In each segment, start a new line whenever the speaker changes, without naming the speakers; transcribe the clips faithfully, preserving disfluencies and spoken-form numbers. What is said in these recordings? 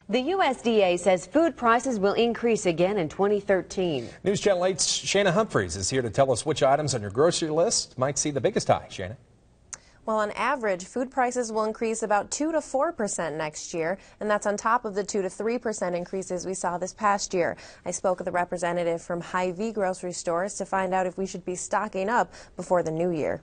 The U S D A says food prices will increase again in twenty thirteen.
News Channel eight's Shana Humphreys is here to tell us which items on your grocery list might see the biggest hike. Shana?
Well, on average, food prices will increase about two to four percent next year, and that's on top of the two to three percent increases we saw this past year. I spoke with a representative from Hy-Vee grocery stores to find out if we should be stocking up before the new year.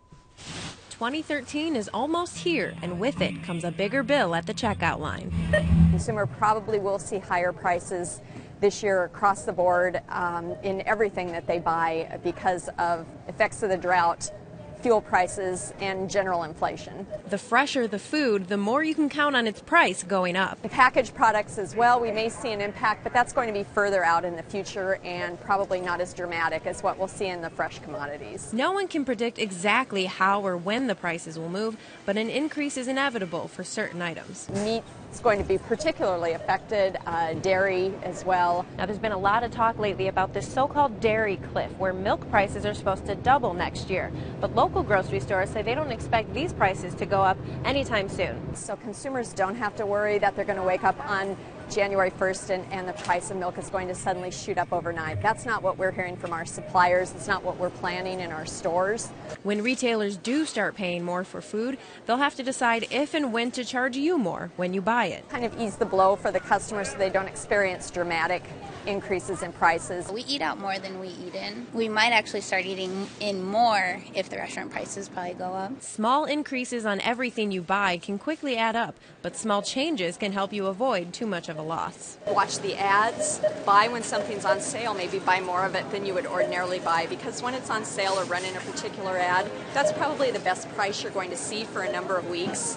twenty thirteen is almost here, and with it comes a bigger bill at the checkout line.
Consumer probably will see higher prices this year across the board um, in everything that they buy because of effects of the drought, fuel prices, and general inflation.
The fresher the food, the more you can count on its price going up.
The packaged products as well, we may see an impact, but that's going to be further out in the future and probably not as dramatic as what we'll see in the fresh commodities.
No one can predict exactly how or when the prices will move, but an increase is inevitable for certain items.
Meat is going to be particularly affected, uh, dairy as well.
Now, there's been a lot of talk lately about this so-called dairy cliff, where milk prices are supposed to double next year, but local grocery stores say they don't expect these prices to go up anytime soon.
So consumers don't have to worry that they're going to wake up on January first and, and the price of milk is going to suddenly shoot up overnight. That's not what we're hearing from our suppliers. It's not what we're planning in our stores.
When retailers do start paying more for food, they'll have to decide if and when to charge you more when you buy it.
Kind of ease the blow for the customers so they don't experience dramatic increases in prices.
We eat out more than we eat in. We might actually start eating in more if the restaurant prices probably go up.
Small increases on everything you buy can quickly add up, but small changes can help you avoid too much of a loss.
Watch the ads, buy when something's on sale, maybe buy more of it than you would ordinarily buy, because when it's on sale or running a particular ad, that's probably the best price you're going to see for a number of weeks.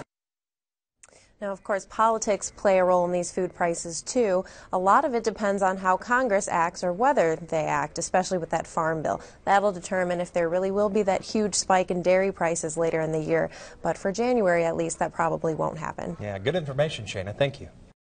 Now, of course, politics play a role in these food prices, too. A lot of it depends on how Congress acts or whether they act, especially with that farm bill. That'll determine if there really will be that huge spike in dairy prices later in the year. But for January, at least, that probably won't happen.
Yeah, good information, Shana. Thank you.